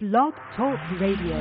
Blog Talk Radio.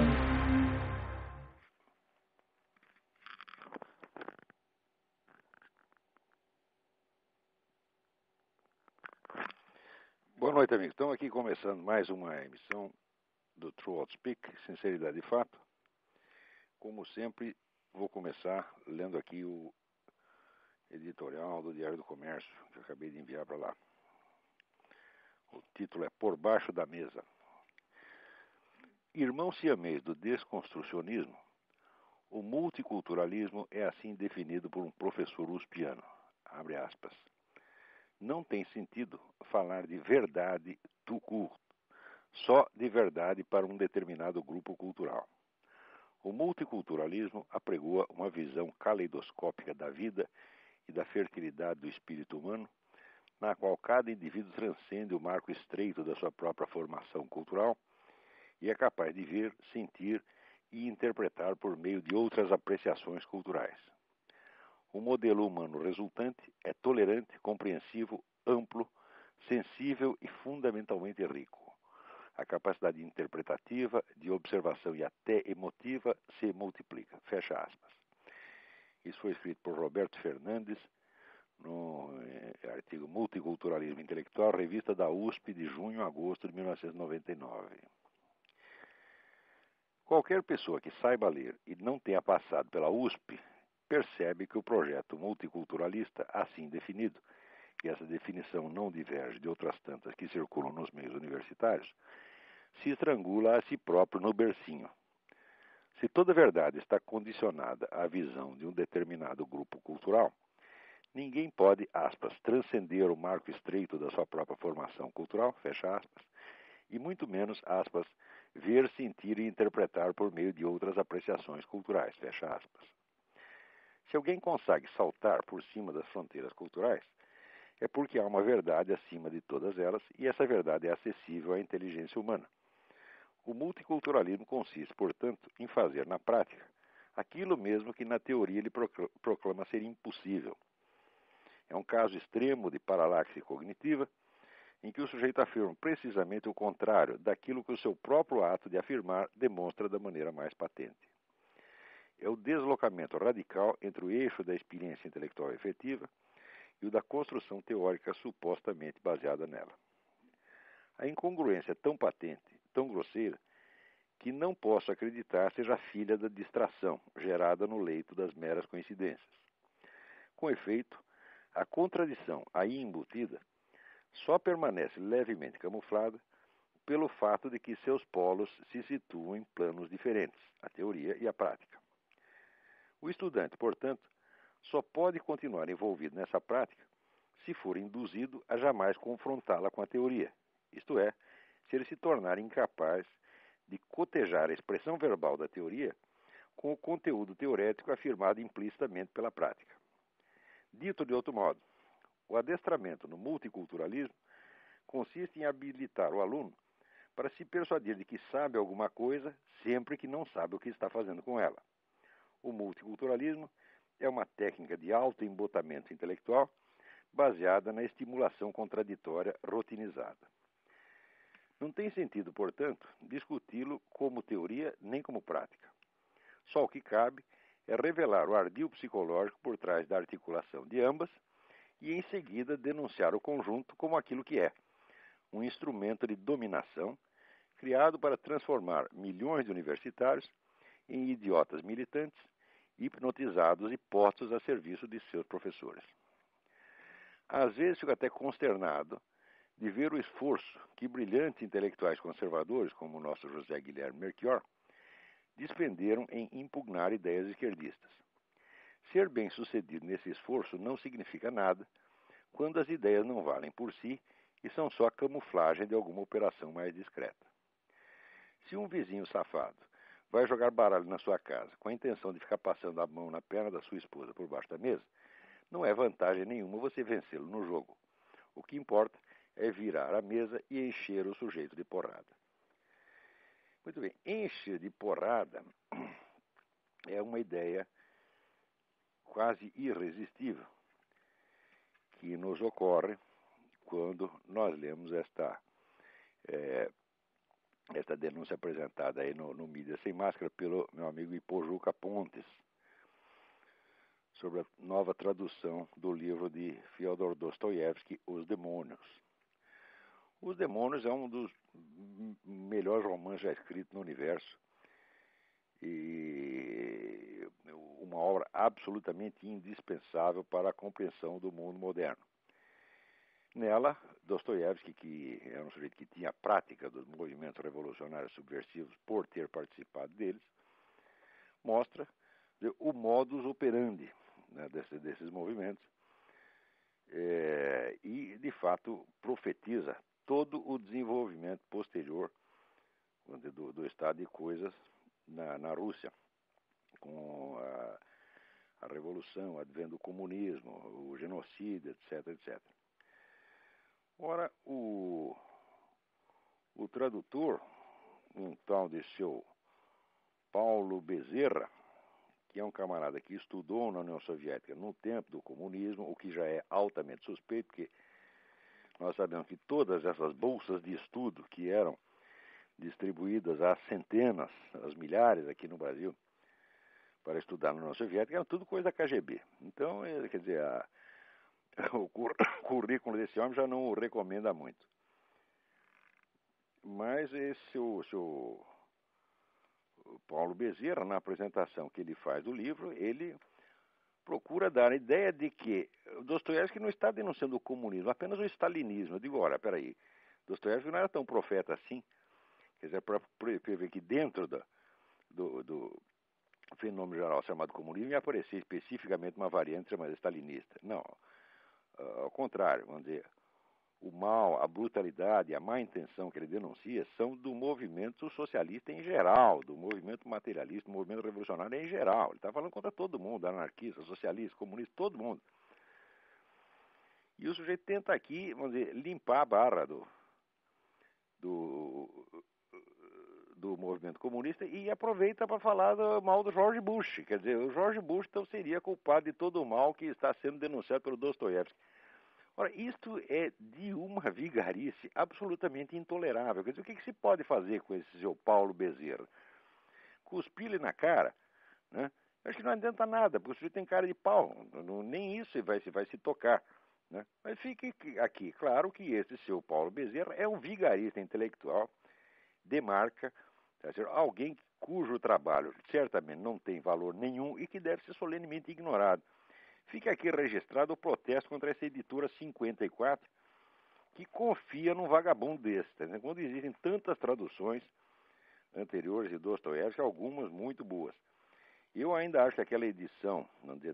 Boa noite, amigos. Estamos aqui começando mais uma emissão do True Outspeak, Sinceridade e Fato. Como sempre, vou começar lendo aqui o editorial do Diário do Comércio, que eu acabei de enviar para lá. O título é Por Baixo da Mesa. Irmão siamês do desconstrucionismo, o multiculturalismo é assim definido por um professor uspiano. Abre aspas. Não tem sentido falar de verdade tout court, só de verdade para um determinado grupo cultural. O multiculturalismo apregoa uma visão caleidoscópica da vida e da fertilidade do espírito humano, na qual cada indivíduo transcende o marco estreito da sua própria formação cultural e é capaz de ver, sentir e interpretar por meio de outras apreciações culturais. O modelo humano resultante é tolerante, compreensivo, amplo, sensível e fundamentalmente rico. A capacidade interpretativa, de observação e até emotiva se multiplica. Fecha aspas. Isso foi escrito por Roberto Fernandes no artigo Multiculturalismo Intelectual, revista da USP de junho a agosto de 1999. Qualquer pessoa que saiba ler e não tenha passado pela USP percebe que o projeto multiculturalista, assim definido, e essa definição não diverge de outras tantas que circulam nos meios universitários, se estrangula a si próprio no bercinho. Se toda verdade está condicionada à visão de um determinado grupo cultural, ninguém pode, aspas, transcender o marco estreito da sua própria formação cultural, fecha aspas, e muito menos, aspas, ver, sentir e interpretar por meio de outras apreciações culturais, fecha aspas. Se alguém consegue saltar por cima das fronteiras culturais, é porque há uma verdade acima de todas elas e essa verdade é acessível à inteligência humana. O multiculturalismo consiste, portanto, em fazer na prática aquilo mesmo que na teoria ele proclama ser impossível. É um caso extremo de paralaxe cognitiva, em que o sujeito afirma precisamente o contrário daquilo que o seu próprio ato de afirmar demonstra da maneira mais patente. É o deslocamento radical entre o eixo da experiência intelectual efetiva e o da construção teórica supostamente baseada nela. A incongruência é tão patente, tão grosseira, que não posso acreditar seja filha da distração gerada no leito das meras coincidências. Com efeito, a contradição aí embutida só permanece levemente camuflada pelo fato de que seus polos se situam em planos diferentes, a teoria e a prática. O estudante, portanto, só pode continuar envolvido nessa prática se for induzido a jamais confrontá-la com a teoria, isto é, se ele se tornar incapaz de cotejar a expressão verbal da teoria com o conteúdo teorético afirmado implicitamente pela prática. Dito de outro modo, o adestramento no multiculturalismo consiste em habilitar o aluno para se persuadir de que sabe alguma coisa sempre que não sabe o que está fazendo com ela. O multiculturalismo é uma técnica de alto embotamento intelectual baseada na estimulação contraditória rotinizada. Não tem sentido, portanto, discuti-lo como teoria nem como prática. Só o que cabe é revelar o ardil psicológico por trás da articulação de ambas e, em seguida, denunciar o conjunto como aquilo que é, um instrumento de dominação criado para transformar milhões de universitários em idiotas militantes, hipnotizados e postos a serviço de seus professores. Às vezes fico até consternado de ver o esforço que brilhantes intelectuais conservadores, como o nosso José Guilherme Melchior, despenderam em impugnar ideias esquerdistas. Ser bem-sucedido nesse esforço não significa nada quando as ideias não valem por si e são só a camuflagem de alguma operação mais discreta. Se um vizinho safado vai jogar baralho na sua casa com a intenção de ficar passando a mão na perna da sua esposa por baixo da mesa, não é vantagem nenhuma você vencê-lo no jogo. O que importa é virar a mesa e encher o sujeito de porrada. Muito bem, encher de porrada é uma ideia quase irresistível que nos ocorre quando nós lemos esta esta denúncia apresentada aí no Mídia Sem Máscara pelo meu amigo Ipojuca Pontes, sobre a nova tradução do livro de Fyodor Dostoiévski, Os Demônios. Os Demônios é um dos melhores romances já escritos no universo e uma obra absolutamente indispensável para a compreensão do mundo moderno. Nela, Dostoiévski, que era um sujeito que tinha a prática dos movimentos revolucionários subversivos por ter participado deles, mostra o modus operandi, né, desses movimentos e, de fato, profetiza todo o desenvolvimento posterior do estado de coisas na Rússia, com a revolução, o advento do comunismo, o genocídio, etc, etc. Ora, o tradutor, um tal de seu Paulo Bezerra, que é um camarada que estudou na União Soviética no tempo do comunismo, o que já é altamente suspeito, porque nós sabemos que todas essas bolsas de estudo que eram distribuídas às centenas, às milhares aqui no Brasil, para estudar na União Soviética, eram tudo coisa da KGB. Então, quer dizer, o currículo desse homem já não o recomenda muito. Mas esse o Paulo Bezerra, na apresentação que ele faz do livro, ele procura dar a ideia de que Dostoiévski não está denunciando o comunismo, apenas o stalinismo. Eu digo, olha, peraí, Dostoiévski não era tão profeta assim. Quer dizer, para prever que dentro do fenômeno geral chamado comunismo ia aparecer especificamente uma variante chamada stalinista. Não, ao contrário, vamos dizer, o mal, a brutalidade, a má intenção que ele denuncia são do movimento socialista em geral, do movimento materialista, do movimento revolucionário em geral. Ele está falando contra todo mundo, anarquista, socialista, comunista, todo mundo. E o sujeito tenta aqui, vamos dizer, limpar a barra do movimento comunista e aproveita para falar do mal do George Bush. Quer dizer, o George Bush então seria culpado de todo o mal que está sendo denunciado pelo Dostoiévski. Ora, isto é de uma vigarice absolutamente intolerável. Quer dizer, o que se pode fazer com esse seu Paulo Bezerra? Cuspir-lhe na cara, né? Acho que não adianta nada, porque o sujeito tem cara de pau. Nem isso vai se tocar. Né? Mas fique aqui claro que esse seu Paulo Bezerra é um vigarista intelectual de marca, tá certo? Alguém cujo trabalho certamente não tem valor nenhum e que deve ser solenemente ignorado. Fica aqui registrado o protesto contra essa editora 54, que confia num vagabundo desse. Tá? Quando existem tantas traduções anteriores de Dostoiévski, algumas muito boas. Eu ainda acho que aquela edição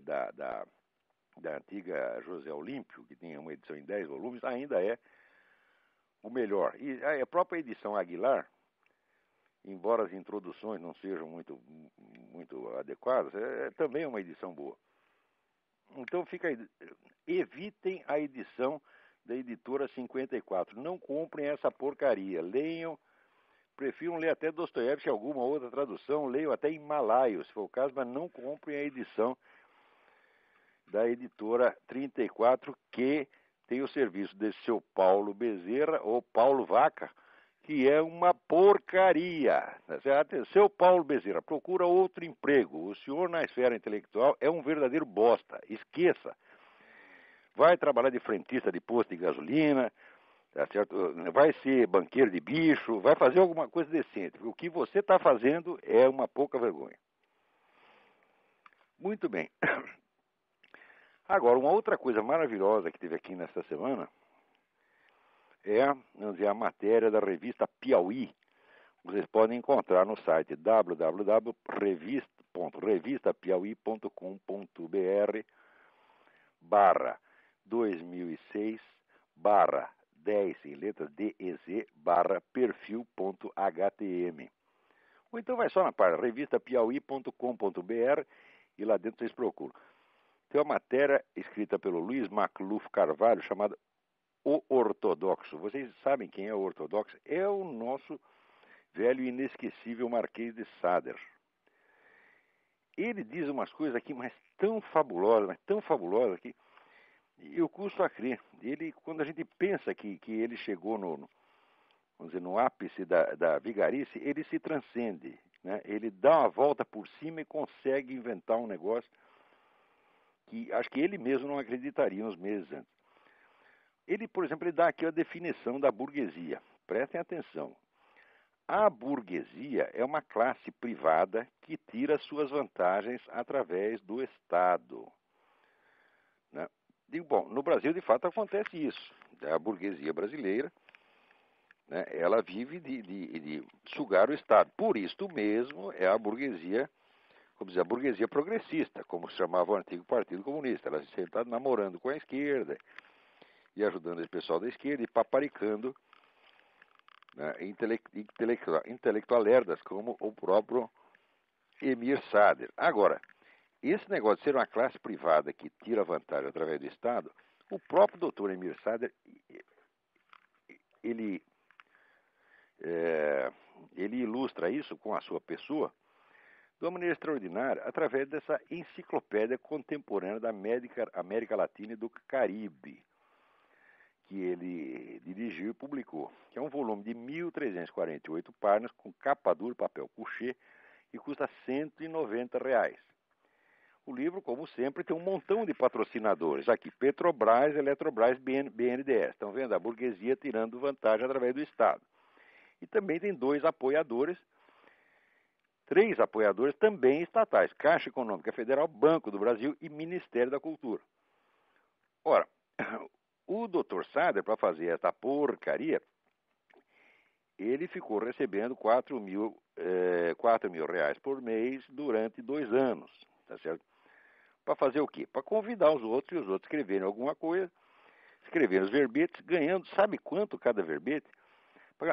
da antiga José Olímpio, que tinha uma edição em 10 volumes, ainda é o melhor. E a própria edição Aguilar, embora as introduções não sejam muito adequadas, também é uma edição boa. Então evitem a edição da editora 54. Não comprem essa porcaria. Leiam, prefiram ler até Dostoiévski, alguma outra tradução, leiam até em malaio, se for o caso, mas não comprem a edição da editora 34, que tem o serviço desse seu Paulo Bezerra, ou Paulo Vaca, que é uma porcaria. Seu Paulo Bezerra, procura outro emprego. O senhor na esfera intelectual é um verdadeiro bosta. Esqueça. Vai trabalhar de frentista de posto de gasolina, tá certo? Vai ser banqueiro de bicho, vai fazer alguma coisa decente. O que você está fazendo é uma pouca vergonha. Muito bem. Agora, uma outra coisa maravilhosa que teve aqui nesta semana é, vamos dizer, a matéria da revista Piauí. Vocês podem encontrar no site www.revistapiauí.com.br/2006/10 em letras DEZ/perfil.htm. Ou então vai só na página revistapiauí.com.br e lá dentro vocês procuram. Tem uma matéria escrita pelo Luiz Macluf Carvalho chamada O Ortodoxo. Vocês sabem quem é o Ortodoxo? É o nosso velho e inesquecível Marquês de Sade. Ele diz umas coisas aqui, mas tão fabulosas que eu custo a crer. Quando a gente pensa que ele chegou vamos dizer, no ápice da vigarice, ele se transcende, né? Ele dá uma volta por cima e consegue inventar um negócio que acho que ele mesmo não acreditaria uns meses antes. Ele, por exemplo, ele dá aqui a definição da burguesia. Prestem atenção. A burguesia é uma classe privada que tira suas vantagens através do Estado, né? E, bom, no Brasil, de fato, acontece isso. A burguesia brasileira, né, ela vive de sugar o Estado. Por isto mesmo, é a burguesia, como dizer, a burguesia progressista, como se chamava o antigo Partido Comunista. Ela sempre está namorando com a esquerda e ajudando esse pessoal da esquerda e paparicando, né, intelectualerdas como o próprio Emir Sader. Agora, esse negócio de ser uma classe privada que tira vantagem através do Estado, o próprio doutor Emir Sader, ele ilustra isso com a sua pessoa de uma maneira extraordinária através dessa enciclopédia contemporânea da América Latina e do Caribe, que ele dirigiu e publicou, que é um volume de 1.348 páginas, com capa dura, papel couché, e custa R$ 190. O livro, como sempre, tem um montão de patrocinadores. Aqui, Petrobras, Eletrobras, BNDES. Estão vendo? A burguesia tirando vantagem através do Estado. E também tem três apoiadores também estatais. Caixa Econômica Federal, Banco do Brasil e Ministério da Cultura. Ora, o Dr. Sader, para fazer essa porcaria, ele ficou recebendo R$ 4 mil por mês durante 2 anos, tá certo? Para fazer o quê? Para convidar os outros e os outros escreverem alguma coisa, escreverem os verbetes, ganhando, sabe quanto cada verbete? Pagar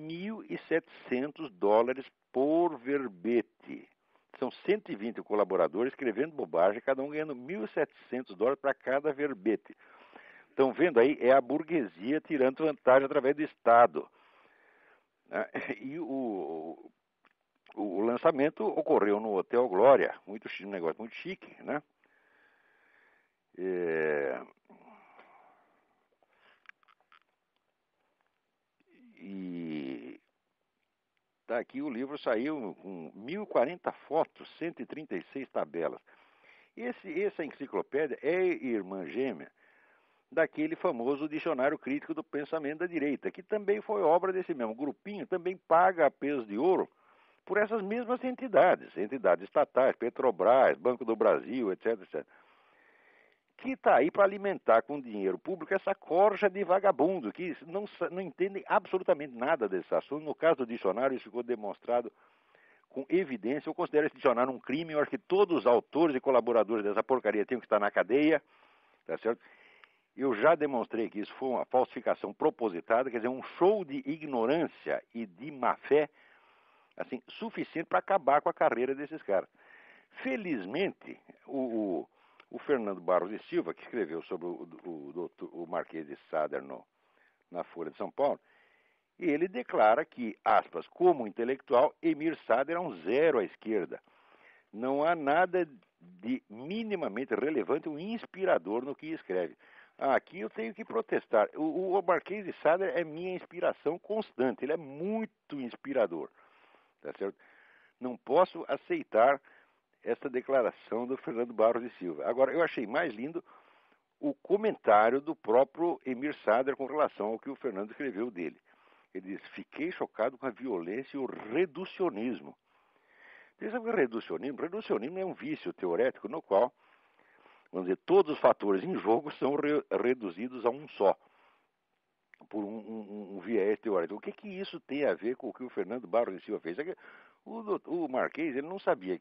$1.700 por verbete. São 120 colaboradores escrevendo bobagem, cada um ganhando $1.700 para cada verbete. Estão vendo aí? É a burguesia tirando vantagem através do Estado. E o lançamento ocorreu no Hotel Glória, um negócio muito chique, né? E tá aqui, o livro saiu com 1.040 fotos, 136 tabelas. Essa enciclopédia é irmã gêmea daquele famoso Dicionário Crítico do Pensamento da Direita, que também foi obra desse mesmo grupinho, também paga a peso de ouro por essas mesmas entidades estatais, Petrobras, Banco do Brasil, etc, etc. Que está aí para alimentar com dinheiro público essa corja de vagabundo, que não entendem absolutamente nada desse assunto. No caso do dicionário, isso ficou demonstrado com evidência. Eu considero esse dicionário um crime. Eu acho que todos os autores e colaboradores dessa porcaria tinham que estar na cadeia, tá certo? Eu já demonstrei que isso foi uma falsificação propositada, quer dizer, um show de ignorância e de má-fé, assim, suficiente para acabar com a carreira desses caras. Felizmente, o Fernando Barros e Silva, que escreveu sobre o Marquês de Sader na Folha de São Paulo, ele declara que, aspas, como intelectual, Emir Sader é um zero à esquerda. Não há nada de minimamente relevante ou inspirador no que escreve. Aqui eu tenho que protestar. O Marquês de Sader é minha inspiração constante. Ele é muito inspirador. Tá certo? Não posso aceitar essa declaração do Fernando Barros de Silva. Agora, eu achei mais lindo o comentário do próprio Emir Sader com relação ao que o Fernando escreveu dele. Ele diz: fiquei chocado com a violência e o reducionismo. Você sabe o que é reducionismo? Reducionismo é um vício teorético no qual, vamos dizer, todos os fatores em jogo são reduzidos a um só, por um viés teórico. O que isso tem a ver com o que o Fernando Barros de Silva fez? O Marquês, ele não sabia.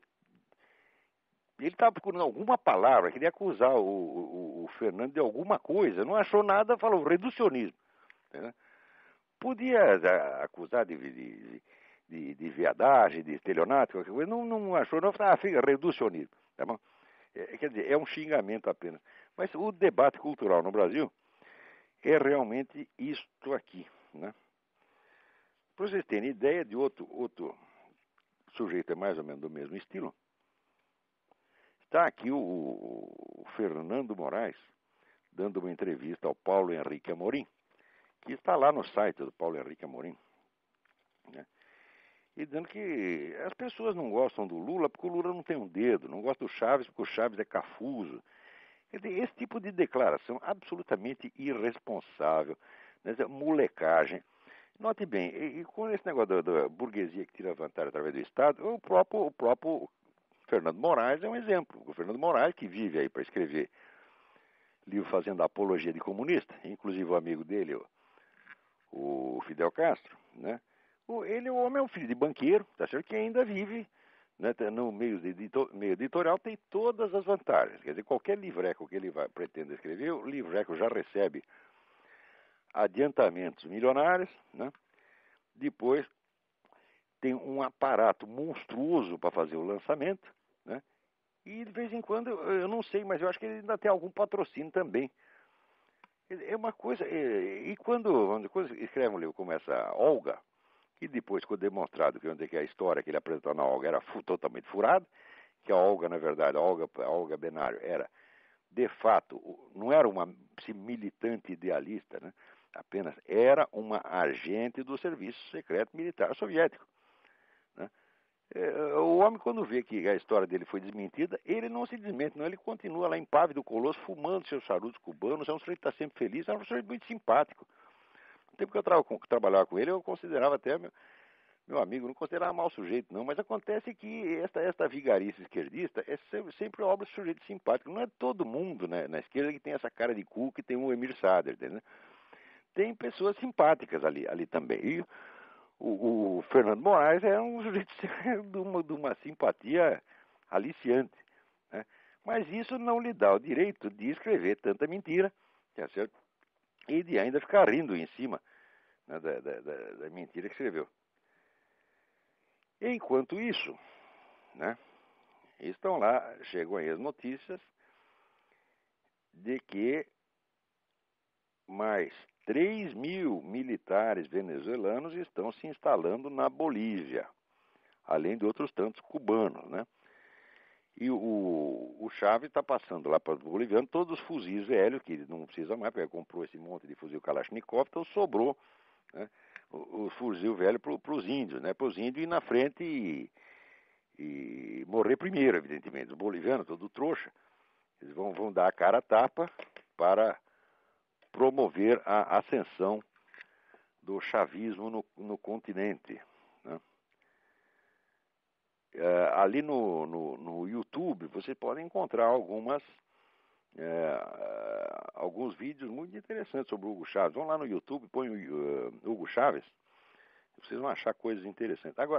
Ele estava procurando alguma palavra, queria acusar o Fernando de alguma coisa, não achou nada, falou reducionismo. Né? Podia acusar de viadagem, de estelionato, qualquer coisa, não achou, não, fica reducionismo. Tá bom? Quer dizer, é um xingamento apenas. Mas o debate cultural no Brasil é realmente isto aqui. Né? Para vocês terem ideia de outro sujeito é mais ou menos do mesmo estilo, está aqui o Fernando Moraes dando uma entrevista ao Paulo Henrique Amorim, que está lá no site do Paulo Henrique Amorim, né? E dizendo que as pessoas não gostam do Lula porque o Lula não tem um dedo, não gostam do Chaves porque o Chaves é cafuso. Quer dizer, esse tipo de declaração absolutamente irresponsável, né? Molecagem. Note bem, e com esse negócio da burguesia que tira vantagem através do Estado, o próprio Fernando Moraes é um exemplo. O Fernando Moraes, que vive aí para escrever livro fazendo apologia de comunista, inclusive o amigo dele, o Fidel Castro, né? O homem é um filho de banqueiro, tá certo? Que ainda vive, né, no meio editorial, tem todas as vantagens. Quer dizer, qualquer livreco que ele pretenda escrever, o livreco já recebe adiantamentos milionários, né? Depois tem um aparato monstruoso para fazer o lançamento, né? E de vez em quando, eu não sei, mas eu acho que ele ainda tem algum patrocínio também. É uma coisa. E quando escreve um livro como essa Olga, que depois ficou demonstrado que a história que ele apresentou na Olga era totalmente furada, que a Olga, na verdade, a Olga Benário era, de fato, não era uma militante idealista, né? Apenas era uma agente do Serviço Secreto Militar Soviético, né? O homem, quando vê que a história dele foi desmentida, ele não se desmente, não. Ele continua lá impávido, colosso, fumando seus charutos cubanos. É um sujeito que está sempre feliz, é um sujeito muito simpático. No tempo que eu trabalhava com ele, eu considerava até meu amigo, não considerava mau sujeito, não. Mas acontece que esta vigarice esquerdista é sempre obra de sujeito simpático. Não é todo mundo, né, na esquerda que tem essa cara de cu que tem o Emir Sader, né? Tem pessoas simpáticas ali também. E o Fernando Moraes é um sujeito de uma simpatia aliciante, né? Mas isso não lhe dá o direito de escrever tanta mentira, tá certo? E de ainda ficar rindo em cima, né, da mentira que escreveu. Enquanto isso, né, estão lá, chegam aí as notícias de que mais 3.000 militares venezuelanos estão se instalando na Bolívia, além de outros tantos cubanos, né? E o Chávez está passando lá para os bolivianos todos os fuzis velhos, que ele não precisa mais, porque ele comprou esse monte de fuzil Kalashnikov, então sobrou, né, o fuzil velho para os índios, né? Para os índios ir na frente e morrer primeiro, evidentemente. Os bolivianos, todo trouxa, eles vão dar a cara a tapa para promover a ascensão do chavismo no continente, né? Ali no YouTube você pode encontrar alguns vídeos muito interessantes sobre o Hugo Chávez. Vão lá no YouTube, põe o Hugo Chávez, vocês vão achar coisas interessantes. Agora,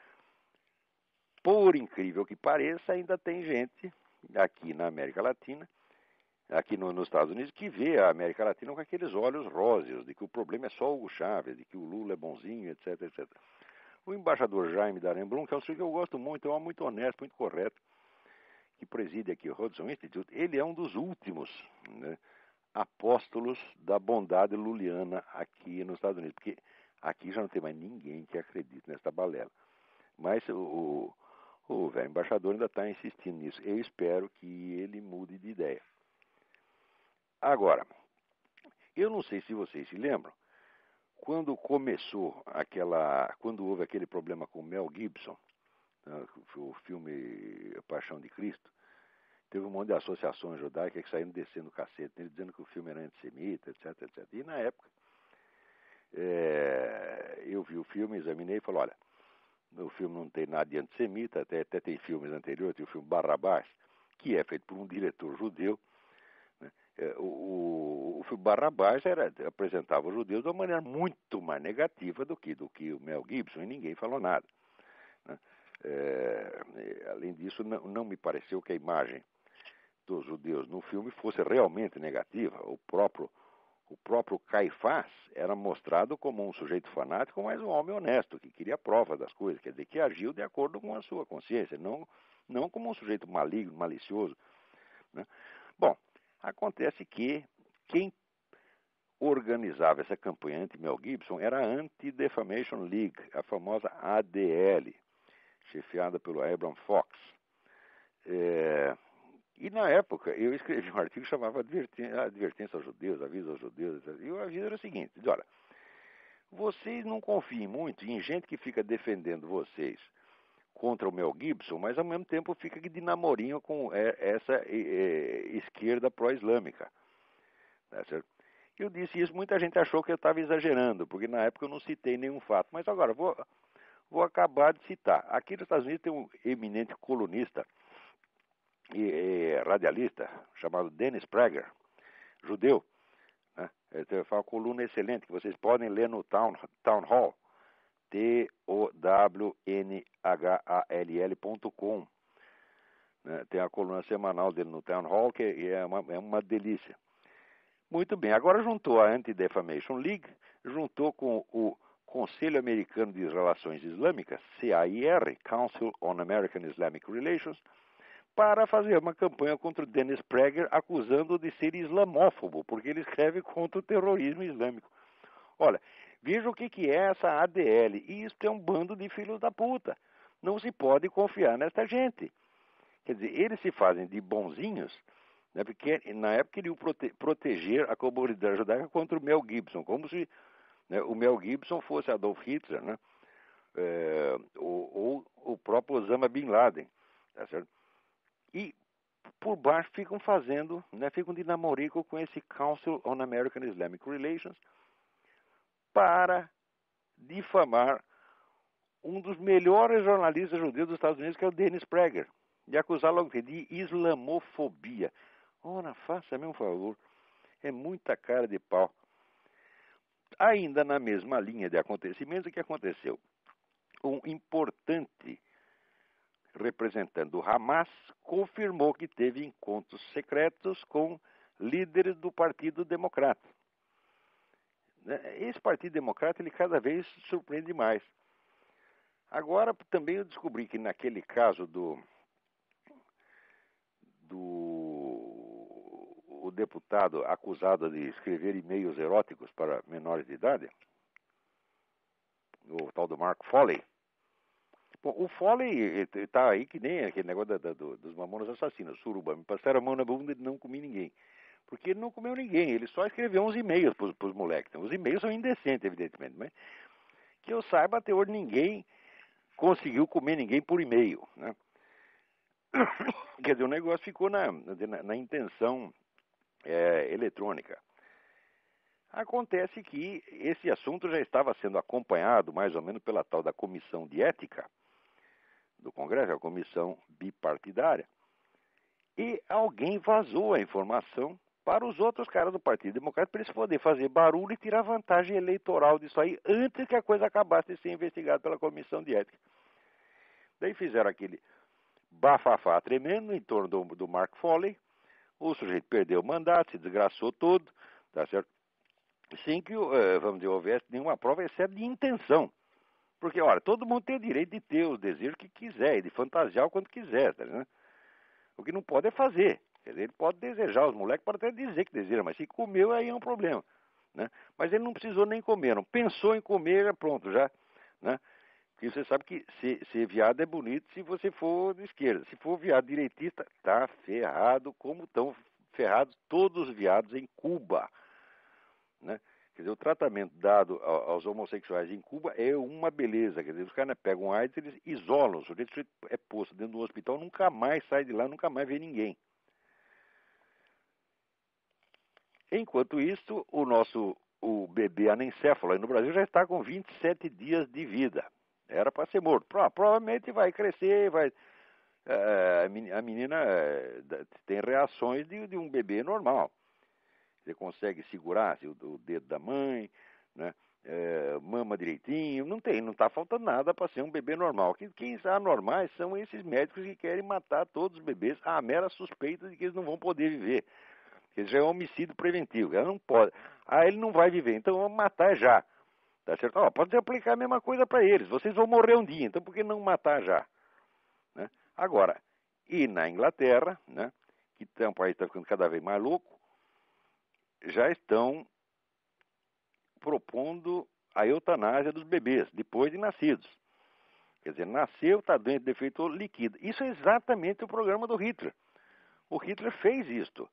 por incrível que pareça, ainda tem gente aqui na América Latina, aqui nos Estados Unidos, que vê a América Latina com aqueles olhos róseos, de que o problema é só o Hugo Chávez, de que o Lula é bonzinho, etc, etc. O embaixador Jaime Daremblum, que é um sujeito que eu gosto muito, é um homem muito honesto, muito correto, que preside aqui o Hudson Institute, ele é um dos últimos, né, apóstolos da bondade luliana aqui nos Estados Unidos, porque aqui já não tem mais ninguém que acredite nessa balela. Mas o velho embaixador ainda está insistindo nisso. Eu espero que ele mude de ideia. Agora, eu não sei se vocês se lembram, quando houve aquele problema com o Mel Gibson, né, o filme Paixão de Cristo, teve um monte de associações judaicas que saíram descendo o cacete, né, dizendo que o filme era antissemita, etc, etc. E na época, eu vi o filme, examinei e falei, olha, o filme não tem nada de antissemita, até tem filmes anteriores, tem o filme Barrabás, que é feito por um diretor judeu, né? O filme Barrabás apresentava os judeus de uma maneira muito mais negativa do que o Mel Gibson, e ninguém falou nada, né? Além disso, não me pareceu que a imagem dos judeus no filme fosse realmente negativa. O próprio Caifás era mostrado como um sujeito fanático, mas um homem honesto, que queria prova das coisas, quer dizer, que agiu de acordo com a sua consciência, não como um sujeito maligno, malicioso, né? Bom, acontece que quem organizava essa campanha anti-Mel Gibson era a Anti-Defamation League, a famosa ADL, chefiada pelo Abraham Fox. E na época eu escrevi um artigo que chamava Advertência aos Judeus, Aviso aos Judeus, e o aviso era o seguinte, olha, vocês não confiem muito em gente que fica defendendo vocês contra o Mel Gibson, mas ao mesmo tempo fica de namorinho com essa esquerda pró-islâmica. Tá certo? Eu disse isso, muita gente achou que eu estava exagerando, porque na época eu não citei nenhum fato. Mas agora, vou acabar de citar. Aqui nos Estados Unidos tem um eminente colunista e radialista chamado Dennis Prager, judeu. Né? Ele faz uma coluna excelente que vocês podem ler no Town Hall, TOWNHALL.com. Né? Tem a coluna semanal dele no Town Hall, que é uma delícia. Muito bem, agora juntou a Anti-Defamation League, juntou com o Conselho Americano de Relações Islâmicas, CAIR, Council on American Islamic Relations, para fazer uma campanha contra o Dennis Prager, acusando-o de ser islamófobo, porque ele escreve contra o terrorismo islâmico. Olha, veja o que é essa ADL, e isso é um bando de filhos da puta. Não se pode confiar nesta gente. Quer dizer, eles se fazem de bonzinhos, né, porque na época queriam proteger a comunidade judaica contra o Mel Gibson, como se, né, o Mel Gibson fosse Adolf Hitler, né, ou o próprio Osama Bin Laden, tá certo? E por baixo ficam fazendo, né, ficam de namorico com esse Council on American Islamic Relations para difamar um dos melhores jornalistas judeus dos Estados Unidos, que é o Dennis Prager, e acusar logo de islamofobia. Ora, faça-me um favor. É muita cara de pau. Ainda na mesma linha de acontecimentos, o que aconteceu? Um importante representante do Hamas confirmou que teve encontros secretos com líderes do Partido Democrata. Esse Partido Democrata, ele cada vez surpreende mais. Agora, também eu descobri que naquele caso o deputado acusado de escrever e-mails eróticos para menores de idade, o tal do Mark Foley. Bom, o Foley está aí que nem aquele negócio dos mamonas assassinos, suruba. Me passaram a mão na bunda e não comi ninguém. Porque ele não comeu ninguém, ele só escreveu uns e-mails para os moleques. Então, os e-mails são indecentes, evidentemente, mas que eu saiba, até hoje ninguém conseguiu comer ninguém por e-mail, né? Quer dizer, o negócio ficou na intenção eletrônica. Acontece que esse assunto já estava sendo acompanhado mais ou menos pela tal da Comissão de Ética do Congresso, a comissão bipartidária, e alguém vazou a informação para os outros caras do Partido Democrata para eles poderem fazer barulho e tirar vantagem eleitoral disso aí antes que a coisa acabasse de ser investigada pela Comissão de Ética. Daí fizeram aquele bafafá tremendo em torno do Mark Foley. O sujeito perdeu o mandato, se desgraçou todo, tá certo? Sem que, vamos dizer, houvesse nenhuma prova, exceto de intenção. Porque, olha, todo mundo tem o direito de ter o desejo que quiser, e de fantasiar o quanto quiser, tá, né? O que não pode é fazer. Quer dizer, ele pode desejar, os moleques podem até dizer que deseja, mas se comeu, aí é um problema, né? Mas ele não precisou nem comer, não pensou em comer, pronto, já, né? Porque você sabe que ser viado é bonito se você for de esquerda. Se for viado direitista, tá ferrado, como estão ferrados todos os viados em Cuba, né? Quer dizer, o tratamento dado aos homossexuais em Cuba é uma beleza. Quer dizer, os caras pegam AIDS, eles isolam. O sujeito é posto dentro do hospital, nunca mais sai de lá, nunca mais vê ninguém. Enquanto isso, o bebê anencefalo aí no Brasil já está com 27 dias de vida. Era para ser morto. Provavelmente vai crescer, a menina tem reações de um bebê normal. Você consegue segurar o dedo da mãe, né? Mama direitinho, não está faltando nada para ser um bebê normal. Quem são anormais são esses médicos que querem matar todos os bebês à mera suspeita de que eles não vão poder viver. Que já é um homicídio preventivo, ela não pode. Ele não vai viver, então vamos matar já. Tá certo? Pode aplicar a mesma coisa para eles, vocês vão morrer um dia, então por que não matar já? Né? Agora, e na Inglaterra, né, que é um país que está ficando cada vez mais louco, já estão propondo a eutanásia dos bebês, depois de nascidos. Quer dizer, nasceu, está doente, defeituoso, liquida. Isso é exatamente o programa do Hitler. O Hitler fez isto.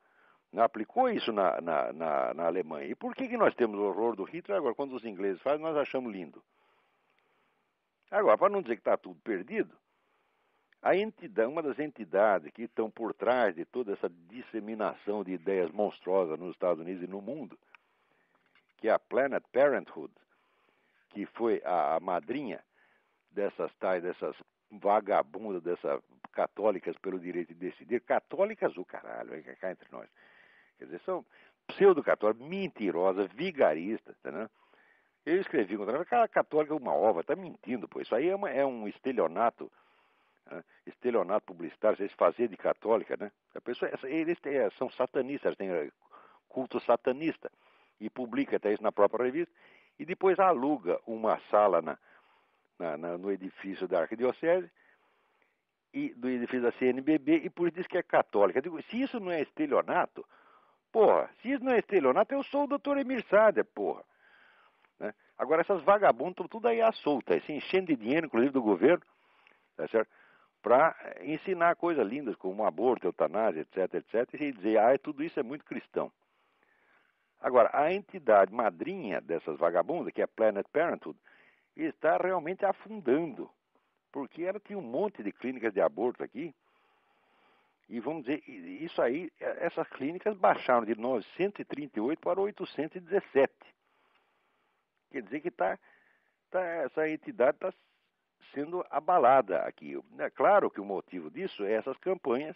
Aplicou isso na Alemanha. E por que nós temos o horror do Hitler agora? Quando os ingleses fazem, nós achamos lindo. Agora, para não dizer que está tudo perdido, a entidade, uma das entidades que estão por trás de toda essa disseminação de ideias monstruosas nos Estados Unidos e no mundo, que é a Planned Parenthood, que foi a madrinha dessas vagabundas, dessas católicas pelo direito de decidir. Católicas o caralho, é cá entre nós. Quer dizer, são pseudo-católicas, mentirosas, vigaristas, entendeu? Eu escrevi contra ela, cara, católica é uma ova, tá mentindo, pô. Isso aí é um estelionato, né? Estelionato publicitário, eles fazer de católica, né? A pessoa, eles são satanistas, têm culto satanista, e publica até isso na própria revista, e depois aluga uma sala no edifício da Arquidiocese, e do edifício da CNBB, e por isso diz que é católica. Eu digo, se isso não é estelionato, porra, se isso não é estelionato, eu sou o doutor Emir Sader, porra. Né? Agora, essas vagabundas estão tudo aí à solta, se enchendo de dinheiro, inclusive do governo, tá certo? Para ensinar coisas lindas como aborto, eutanásia, etc, etc, e dizer, tudo isso é muito cristão. Agora, a entidade madrinha dessas vagabundas, que é a Planned Parenthood, está realmente afundando, porque ela tinha um monte de clínicas de aborto aqui, e vamos dizer, isso aí, essas clínicas baixaram de 938 para 817. Quer dizer que essa entidade está sendo abalada aqui. É claro que o motivo disso é essas campanhas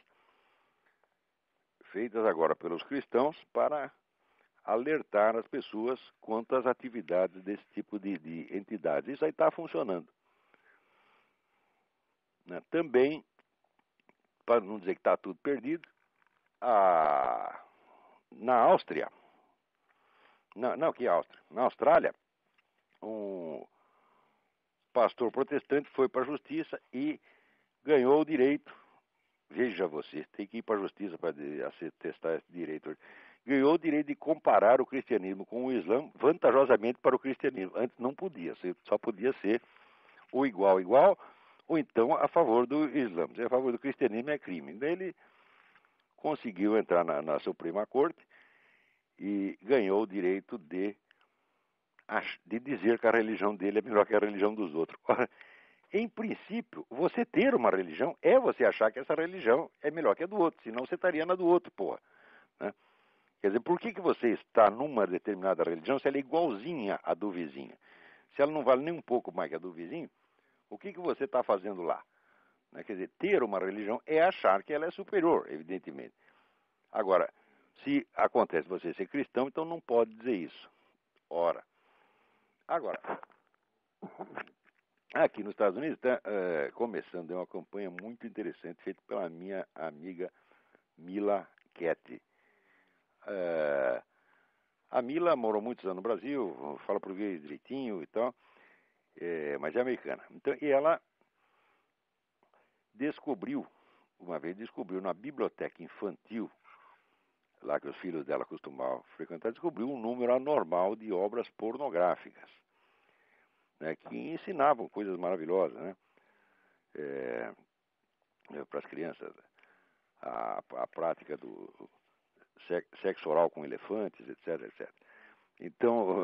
feitas agora pelos cristãos para alertar as pessoas quanto às atividades desse tipo de entidades. Isso aí está funcionando. Também, para não dizer que está tudo perdido, na Áustria, que Áustria? Na Austrália, um pastor protestante foi para a justiça e ganhou o direito. Veja você, tem que ir para a justiça para testar esse direito. Ganhou o direito de comparar o cristianismo com o Islã vantajosamente para o cristianismo. Antes não podia, só podia ser ou igual, ou então a favor do Islã. Se é a favor do cristianismo é crime. Daí ele conseguiu entrar na Suprema Corte e ganhou o direito de dizer que a religião dele é melhor que a religião dos outros. Ora, em princípio, você ter uma religião é você achar que essa religião é melhor que a do outro, senão você estaria na do outro, porra. Né? Quer dizer, por que você está numa determinada religião se ela é igualzinha à do vizinho? Se ela não vale nem um pouco mais que a do vizinho, o que você está fazendo lá? Né? Quer dizer, ter uma religião é achar que ela é superior, evidentemente. Agora, se acontece você ser cristão, então não pode dizer isso. Ora, agora, aqui nos Estados Unidos está começando uma campanha muito interessante feita pela minha amiga Mila Ketty. A Mila morou muitos anos no Brasil, fala português direitinho e tal, mas é americana. Então, e ela descobriu na biblioteca infantil, lá que os filhos dela costumavam frequentar, descobriu um número anormal de obras pornográficas, né, que ensinavam coisas maravilhosas, né, para as crianças, a prática do sexo oral com elefantes, etc, etc. Então,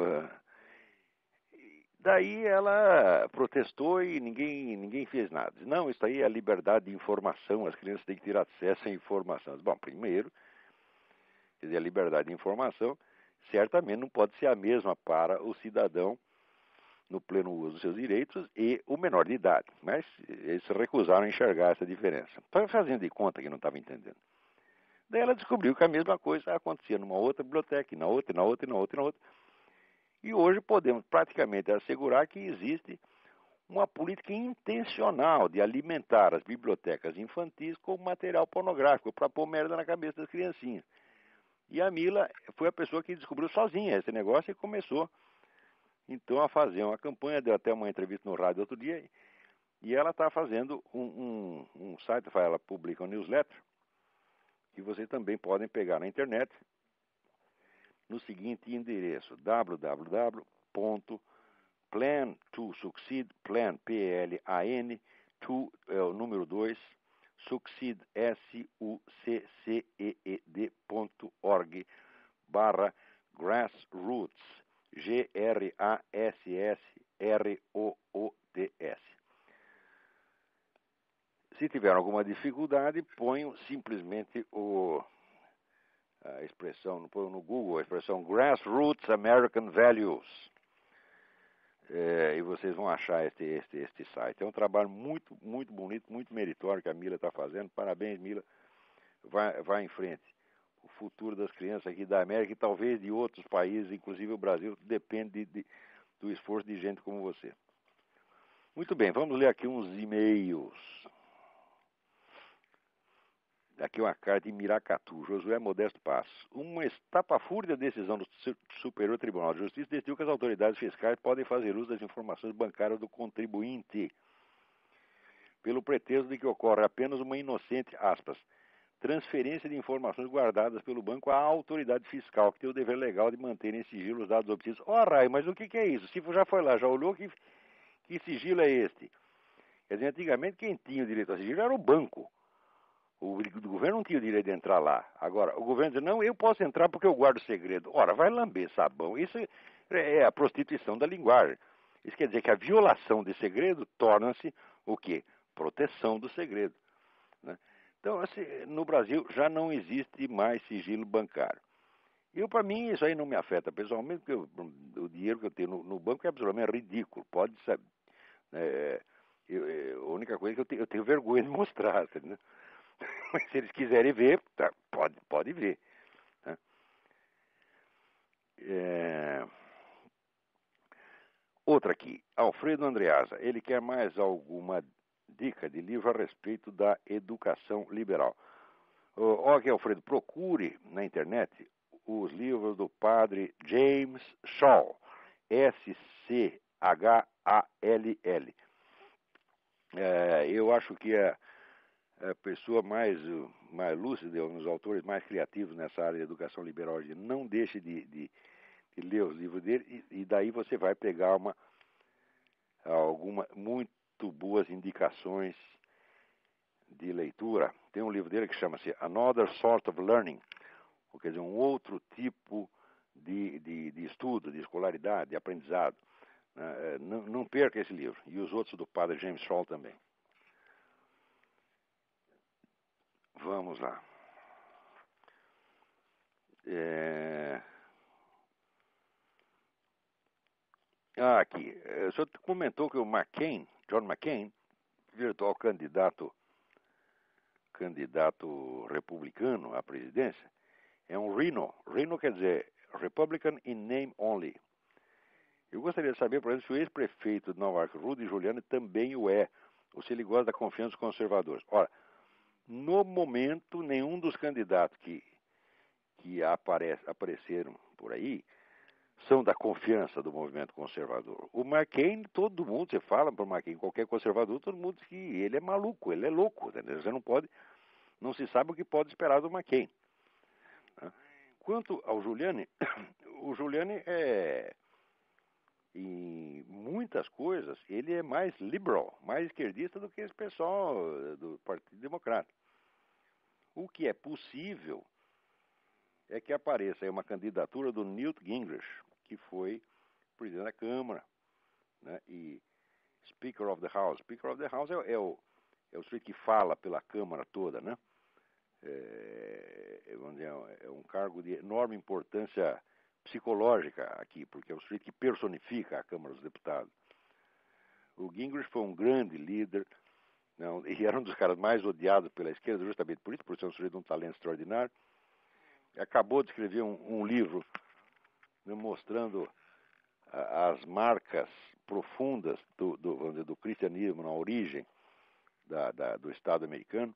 daí ela protestou e ninguém fez nada. Diz, não, isso aí é a liberdade de informação, as crianças têm que ter acesso à informação. Bom, primeiro, quer dizer, a liberdade de informação certamente não pode ser a mesma para o cidadão no pleno uso dos seus direitos e o menor de idade. Mas eles se recusaram a enxergar essa diferença. Estava fazendo de conta que não estava entendendo. Daí ela descobriu que a mesma coisa acontecia numa outra biblioteca, e na outra. E hoje podemos praticamente assegurar que existe uma política intencional de alimentar as bibliotecas infantis com material pornográfico para pôr merda na cabeça das criancinhas. E a Mila foi a pessoa que descobriu sozinha esse negócio e começou então a fazer uma campanha, deu até uma entrevista no rádio outro dia, e ela está fazendo um site, ela publica um newsletter, que vocês também podem pegar na internet, no seguinte endereço, www.plan2succeed, plan, P-L-A-N, to, é o número 2, Succeed, succeed.org/grassroots, GRASSROOTS. Se tiver alguma dificuldade, ponham simplesmente a expressão, põe no Google a expressão Grassroots American Values. E vocês vão achar este site. É um trabalho muito, muito bonito, muito meritório que a Mila está fazendo. Parabéns, Mila. Vai em frente. O futuro das crianças aqui da América e talvez de outros países, inclusive o Brasil, depende do esforço de gente como você. Muito bem, vamos ler aqui uns e-mails. Aqui uma carta de Miracatu, Josué Modesto Passos. Uma estapafúrdia decisão do Superior Tribunal de Justiça decidiu que as autoridades fiscais podem fazer uso das informações bancárias do contribuinte, pelo pretexto de que ocorre apenas uma inocente, aspas, transferência de informações guardadas pelo banco à autoridade fiscal, que tem o dever legal de manter em sigilo os dados obtidos. Raio, mas o que é isso? Se já foi lá, já olhou, que sigilo é este? Quer dizer, antigamente quem tinha o direito a sigilo era o banco. O governo não tinha o direito de entrar lá. Agora, o governo diz, não, eu posso entrar porque eu guardo segredo. Ora, vai lamber sabão. Isso é a prostituição da linguagem. Isso quer dizer que a violação de segredo torna-se o quê? Proteção do segredo. Né? Então, assim, no Brasil já não existe mais sigilo bancário. Para mim, isso aí não me afeta pessoalmente, porque o dinheiro que eu tenho no banco é absolutamente ridículo. Pode ser. A única coisa que eu tenho vergonha de mostrar. Né? Mas se eles quiserem ver, tá, pode ver. Tá? Outra aqui, Alfredo Andreasa. Ele quer mais alguma dica de livro a respeito da educação liberal. Ok, Alfredo, procure na internet os livros do padre James Schall, Schall. Eu acho que a pessoa mais lúcida, um dos autores mais criativos nessa área de educação liberal. Não deixe de ler os livros dele e daí você vai pegar algumas muito boas indicações de leitura. Tem um livro dele que chama-se Another Sort of Learning, quer dizer, um outro tipo de estudo, de escolaridade, de aprendizado. Não perca esse livro. E os outros do padre James Schall também. Vamos lá. Aqui. O senhor comentou que o John McCain, virtual candidato republicano à presidência, é um Rhino. Rhino quer dizer Republican in name only. Eu gostaria de saber, por exemplo, se o ex-prefeito de Nova York, Rudy Giuliani, também o é, ou se ele gosta da confiança dos conservadores. Ora, no momento, nenhum dos candidatos que apareceram por aí são da confiança do movimento conservador. O McCain, todo mundo, você fala para o McCain, qualquer conservador, todo mundo diz que ele é maluco, ele é louco, entendeu? Você não se sabe o que pode esperar do McCain. Quanto ao Giuliani, o Giuliani em muitas coisas, ele é mais liberal, mais esquerdista do que esse pessoal do Partido Democrata. O que é possível é que apareça aí uma candidatura do Newt Gingrich, que foi presidente da Câmara, né, e Speaker of the House. Speaker of the House é o sujeito que fala pela Câmara toda, né? É um cargo de enorme importância psicológica aqui, porque é o sujeito que personifica a Câmara dos Deputados. O Gingrich foi um grande líder, não, e era um dos caras mais odiados pela esquerda, justamente por isso, por ser um sujeito de um talento extraordinário. Acabou de escrever um livro, né, mostrando as marcas profundas do cristianismo na origem do Estado americano.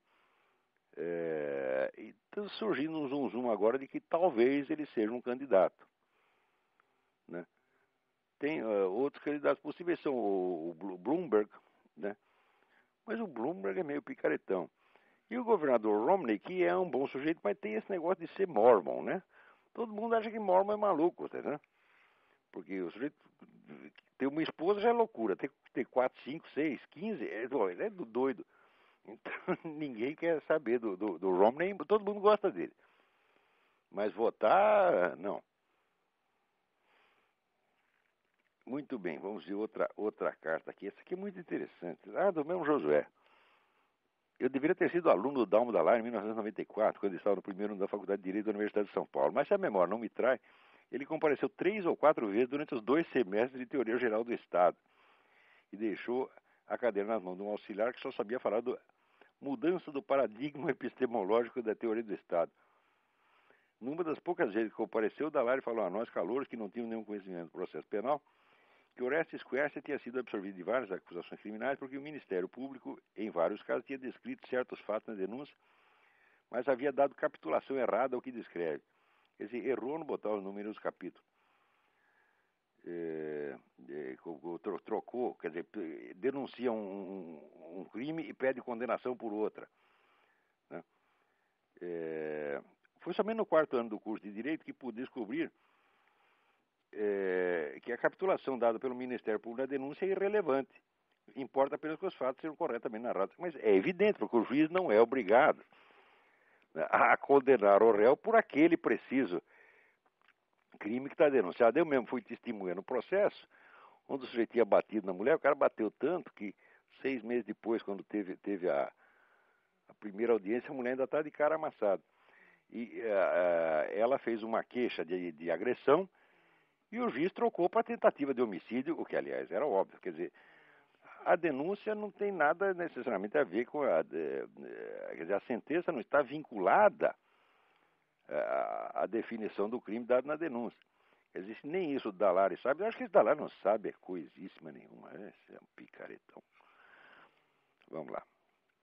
E está surgindo um zum agora de que talvez ele seja um candidato. Né? Tem outros candidatos possíveis, são o Bloomberg, né? Mas o Bloomberg é meio picaretão. E o governador Romney, que é um bom sujeito, mas tem esse negócio de ser mormon, né? Todo mundo acha que mormon é maluco, né? Porque o sujeito ter uma esposa já é loucura, ter 4, 5, 6, 15, é doido. Então, ninguém quer saber do Romney, todo mundo gosta dele. Mas votar, não. Muito bem, vamos ver outra carta aqui. Essa aqui é muito interessante. Ah, do mesmo Josué. Eu deveria ter sido aluno do Dalmo da Lara em 1994, quando ele estava no primeiro ano da Faculdade de Direito da Universidade de São Paulo. Mas se a memória não me trai, ele compareceu 3 ou 4 vezes durante os 2 semestres de Teoria Geral do Estado e deixou a cadeira nas mãos de um auxiliar que só sabia falar da mudança do paradigma epistemológico da teoria do Estado. Numa das poucas vezes que compareceu, o Dalari falou a nós, calouros, que não tinham nenhum conhecimento do processo penal, que Orestes Quercia tinha sido absorvido de várias acusações criminais porque o Ministério Público, em vários casos, tinha descrito certos fatos na denúncia, mas havia dado capitulação errada ao que descreve. Quer dizer, errou no botar os números dos capítulos. Trocou, quer dizer, denuncia um crime e pede condenação por outra. Né? Foi somente no 4º ano do curso de Direito que pude descobrir que a capitulação dada pelo Ministério Público na denúncia é irrelevante. Importa apenas que os fatos sejam corretamente narrados. Mas é evidente, porque o juiz não é obrigado, né, a condenar o réu por aquele preciso crime que está denunciado. Eu mesmo fui testemunha no processo, onde o sujeito tinha batido na mulher, o cara bateu tanto que 6 meses depois, quando teve a primeira audiência, a mulher ainda está de cara amassada. E ela fez uma queixa de agressão e o juiz trocou para tentativa de homicídio, o que, aliás, era óbvio. Quer dizer, a denúncia não tem nada necessariamente a ver com quer dizer, a sentença não está vinculada à definição do crime dado na denúncia. Quer dizer, se nem isso o Dalari sabe, eu acho que esse Dalari não sabe coisíssima nenhuma. Esse é um picaretão. Vamos lá.